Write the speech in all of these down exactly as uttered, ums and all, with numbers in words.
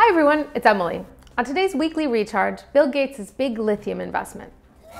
Hi everyone, it's Emily. On today's weekly recharge, Bill Gates' big lithium investment.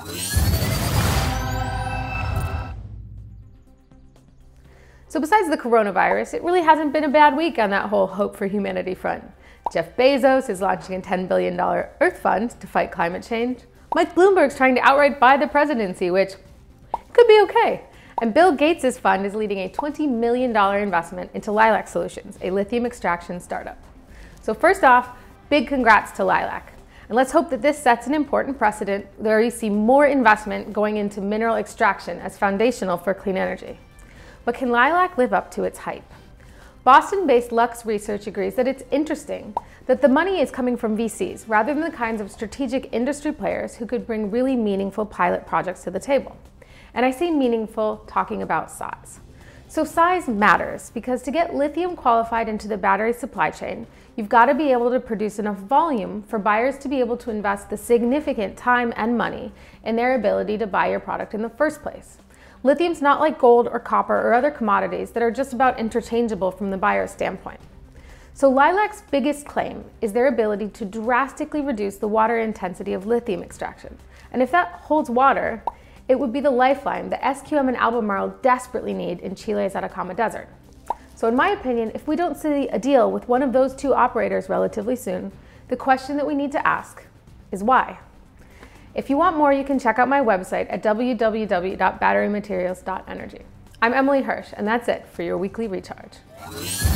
So besides the coronavirus, it really hasn't been a bad week on that whole hope for humanity front. Jeff Bezos is launching a ten billion dollar Earth Fund to fight climate change. Mike Bloomberg's trying to outright buy the presidency, which could be okay. And Bill Gates' fund is leading a twenty million dollar investment into Lilac Solutions, a lithium extraction startup. So first off, big congrats to Lilac. And let's hope that this sets an important precedent where we see more investment going into mineral extraction as foundational for clean energy. But can Lilac live up to its hype? Boston-based Lux Research agrees that it's interesting that the money is coming from V Cs rather than the kinds of strategic industry players who could bring really meaningful pilot projects to the table. And I say meaningful talking about size. So size matters because to get lithium qualified into the battery supply chain, you've got to be able to produce enough volume for buyers to be able to invest the significant time and money in their ability to buy your product in the first place. Lithium's not like gold or copper or other commodities that are just about interchangeable from the buyer's standpoint. So Lilac's biggest claim is their ability to drastically reduce the water intensity of lithium extraction. And if that holds water, it would be the lifeline that S Q M and Albemarle desperately need in Chile's Atacama Desert. So in my opinion, if we don't see a deal with one of those two operators relatively soon, the question that we need to ask is why? If you want more, you can check out my website at w w w dot battery materials dot energy. I'm Emily Hirsch, and that's it for your weekly recharge.